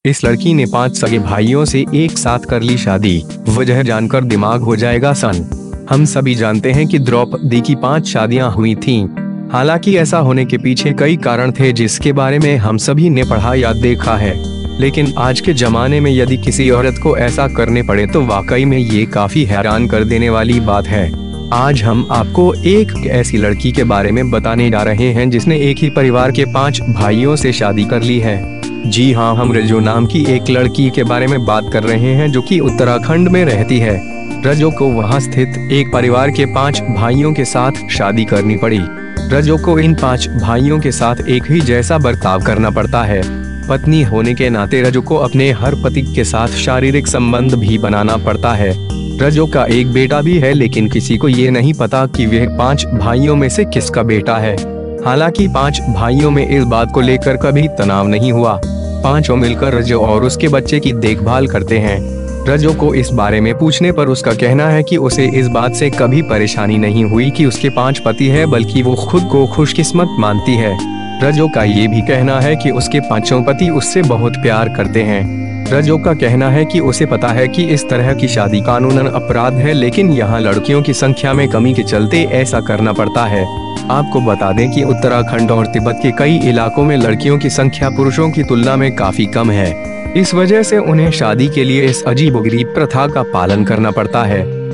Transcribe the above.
इस लड़की ने 5 सगे भाइयों से एक साथ कर ली शादी, वजह जानकर दिमाग हो जाएगा सन। हम सभी जानते हैं कि द्रौपदी की 5 शादियां हुई थीं। हालांकि ऐसा होने के पीछे कई कारण थे जिसके बारे में हम सभी ने पढ़ा या देखा है, लेकिन आज के जमाने में यदि किसी औरत को ऐसा करने पड़े तो वाकई में ये काफी हैरान कर देने वाली बात है। आज हम आपको एक ऐसी लड़की के बारे में बताने जा रहे हैं जिसने एक ही परिवार के 5 भाइयों से शादी कर ली है। जी हाँ, हम रजो नाम की एक लड़की के बारे में बात कर रहे हैं जो कि उत्तराखंड में रहती है। रजो को वहां स्थित एक परिवार के 5 भाइयों के साथ शादी करनी पड़ी। रजो को इन 5 भाइयों के साथ एक ही जैसा बर्ताव करना पड़ता है। पत्नी होने के नाते रजो को अपने हर पति के साथ शारीरिक संबंध भी बनाना पड़ता है। रजो का एक बेटा भी है, लेकिन किसी को ये नहीं पता कि वह 5 भाइयों में से किसका बेटा है। हालांकि 5 भाइयों में इस बात को लेकर कभी तनाव नहीं हुआ। पांचों मिलकर रजो और उसके बच्चे की देखभाल करते हैं। रजो को इस बारे में पूछने पर उसका कहना है कि उसे इस बात से कभी परेशानी नहीं हुई कि उसके 5 पति हैं, बल्कि वो खुद को खुशकिस्मत मानती है। रजो का ये भी कहना है कि उसके 5 पति उससे बहुत प्यार करते हैं। रजो का कहना है कि उसे पता है कि इस तरह की शादी कानूनन अपराध है, लेकिन यहाँ लड़कियों की संख्या में कमी के चलते ऐसा करना पड़ता है। आपको बता दें कि उत्तराखंड और तिब्बत के कई इलाकों में लड़कियों की संख्या पुरुषों की तुलना में काफी कम है। इस वजह से उन्हें शादी के लिए इस अजीबोगरीब प्रथा का पालन करना पड़ता है।